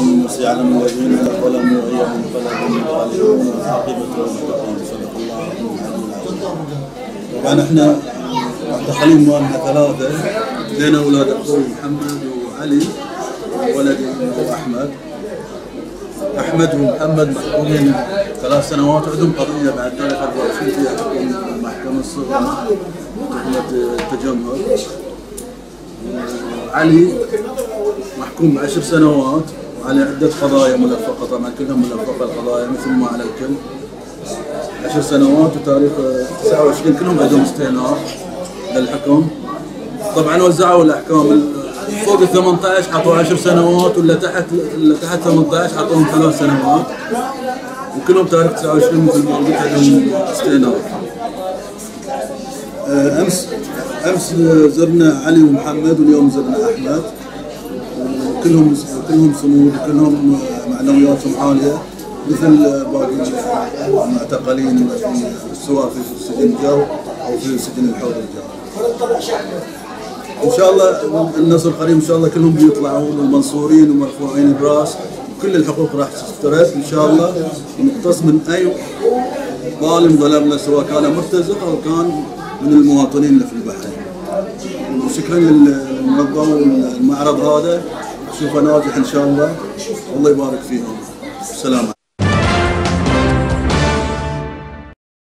الناس يعلم الذين ظلموا أي منقلب ينقلبون وعاقبة المتقين. صدق الله العظيم. طبعا احنا معتقلين معنا ثلاثة، لنا أولاد أخوي محمد وعلي وولدي أحمد. أحمد ومحمد محكومين 3 سنوات، عندهم قضية بعد تاريخ 24 فيها حكم المحكمة الصغرى تهمة التجمهر. علي محكوم ب10 سنوات وعلى عدة قضايا ملفقة، طبعا كلهم ملفقة القضايا مثل ما على الكل. 10 سنوات وتاريخ 29 كلهم عندهم استئناف للحكم. طبعا وزعوا الأحكام فوق ال 18 حطوا 10 سنوات، واللي تحت 18 حطوهم 3 سنوات، وكلهم تاريخ 29 مثل ما قلت عندهم استئناف. امس زرنا علي ومحمد، واليوم زرنا احمد، وكلهم صمود وكلهم معنوياتهم عاليه مثل باقي المعتقلين سواء في سجن جو او في سجن الحوض الجو. ان شاء الله النصر قريب، ان شاء الله كلهم بيطلعون ومنصورين ومرفوعين براس، وكل الحقوق راح تسترد ان شاء الله، ونقتص من اي ظالم ظلمنا سواء كان مرتزق او كان من المواطنين اللي في البحرين. وشكرا للمنظمه والمعرض هذا، اشوفه ناجح ان شاء الله، والله يبارك فيهم. السلام عليكم.